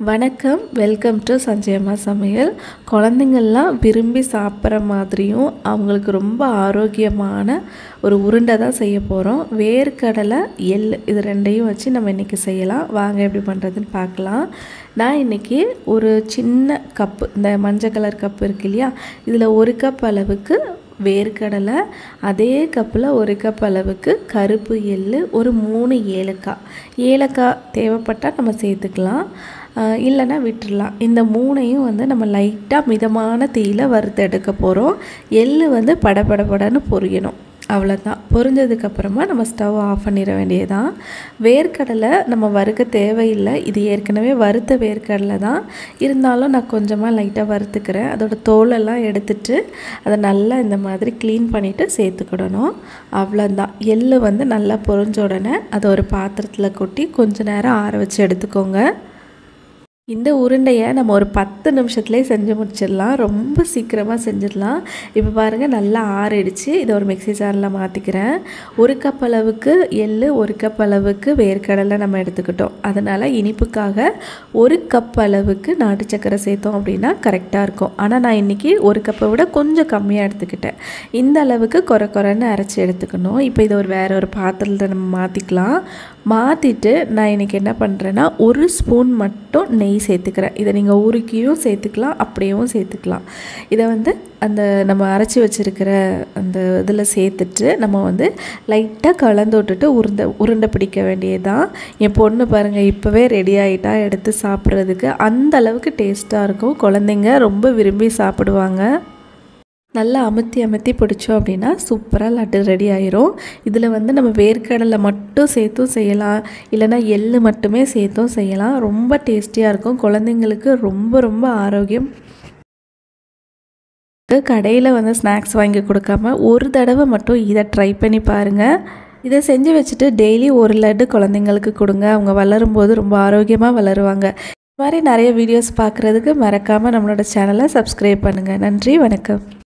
வணக்கம், welcome to Sanjay அம்மா சமையல். குழந்தைங்கள்லாம் விரும்பி சாப்பிட்ற மாதிரியும் அவங்களுக்கு ரொம்ப ஆரோக்கியமான ஒரு உருண்டை தான் செய்ய போகிறோம். வேர்க்கடலை, எள் இது ரெண்டையும் வச்சு நம்ம இன்றைக்கி செய்யலாம். வாங்க எப்படி பண்ணுறதுன்னு பார்க்கலாம். நான் இன்றைக்கி ஒரு சின்ன கப்பு, இந்த மஞ்சள் கலர் கப்பு இருக்கு இல்லையா, இதில் ஒரு கப் அளவுக்கு வேர்க்கடலை, அதே கப்பில் ஒரு கப் அளவுக்கு கருப்பு எள், ஒரு 3 ஏலக்காய் தேவைப்பட்டால் நம்ம சேர்த்துக்கலாம், இல்லைன்னா விட்டுடலாம். இந்த 3ஐயும் நம்ம லைட்டாக மிதமான தீயில் வறுத்து எடுக்க போகிறோம். எள் படபடன்னு பொரியணும், அவ்வளோதான். பொரிஞ்சதுக்கப்புறமா நம்ம ஸ்டவ் ஆஃப் பண்ணிட வேண்டியதான். வேர்க்கடலை நம்ம வறுக்க தேவையில்லை, இது ஏற்கனவே வறுத்த வேர்க்கடலை தான். இருந்தாலும் நான் கொஞ்சமாக லைட்டாக வறுத்துக்கிறேன். அதோட தோலெல்லாம் எடுத்துட்டு அதை நல்லா இந்த மாதிரி க்ளீன் பண்ணிவிட்டு சேர்த்துக்கிடணும், அவ்வளோதான். எள் நல்லா பொரிஞ்ச உடனே அதை ஒரு பாத்திரத்தில் கொட்டி கொஞ்ச நேரம் ஆற வச்சு எடுத்துக்கோங்க. இந்த உருண்டையை நம்ம ஒரு 10 நிமிஷத்துலேயே செஞ்சு முடிச்சிடலாம், ரொம்ப சீக்கிரமாக செஞ்சிடலாம். இப்போ பாருங்கள், நல்லா ஆறிடுச்சு. இதை ஒரு மிக்ஸி ஜாரில் மாற்றிக்கிறேன். ஒரு கப் அளவுக்கு எள், ஒரு கப் அளவுக்கு வேர்க்கடலை நம்ம எடுத்துக்கிட்டோம். அதனால் இனிப்புக்காக ஒரு கப் அளவுக்கு நாட்டு சக்கரை சேர்த்தோம் அப்படின்னா கரெக்டாக இருக்கும். ஆனால் நான் இன்றைக்கி ஒரு கப்பை விட கொஞ்சம் கம்மியாக எடுத்துக்கிட்டேன். இந்த அளவுக்கு குறைன்னு அரைச்சி எடுத்துக்கணும். இப்போ இதை வேறு ஒரு பாத்திரத்தில் நம்ம மாற்றிக்கலாம். மாற்றிட்டு நான் இன்றைக்கி என்ன பண்ணுறேன்னா, ஒரு ஸ்பூன் மட்டும் நெய் சேர்த்துக்கிறேன். இதை நீங்கள் உருக்கியும் சேர்த்துக்கலாம், அப்படியும் சேர்த்துக்கலாம். இதை அந்த நம்ம அரைச்சி வச்சுருக்கிற அந்த இதில் சேர்த்துட்டு நம்ம லைட்டாக கலந்து விட்டுட்டு உருண்டை பிடிக்க வேண்டியதுதான். என் பொண்ணு பாருங்கள், இப்போவே ரெடி ஆகிட்டா எடுத்து சாப்பிட்றதுக்கு. அந்த அளவுக்கு டேஸ்ட்டாக இருக்கும். குழந்தைங்க ரொம்ப விரும்பி சாப்பிடுவாங்க. நல்லா அமுத்தி பிடிச்சோம் அப்படின்னா சூப்பராக லட்டு ரெடி ஆயிரும். இதில் நம்ம வேர்க்கடலை மட்டும் சேர்த்தும் செய்யலாம், இல்லைனா எள் மட்டுமே சேர்த்தும் செய்யலாம். ரொம்ப டேஸ்டியாக இருக்கும். குழந்தைங்களுக்கு ரொம்ப ஆரோக்கியம். கடையில் ஸ்நாக்ஸ் வாங்கி கொடுக்காம ஒரு தடவை மட்டும் இதை ட்ரை பண்ணி பாருங்கள். இதை செஞ்சு வச்சுட்டு டெய்லி ஒரு லட்டு குழந்தைங்களுக்கு கொடுங்க. அவங்க வளரும்போது ரொம்ப ஆரோக்கியமாக வளருவாங்க. இது மாதிரி நிறைய வீடியோஸ் பார்க்குறதுக்கு மறக்காமல் நம்மளோட சேனலை சப்ஸ்கிரைப் பண்ணுங்கள். நன்றி, வணக்கம்.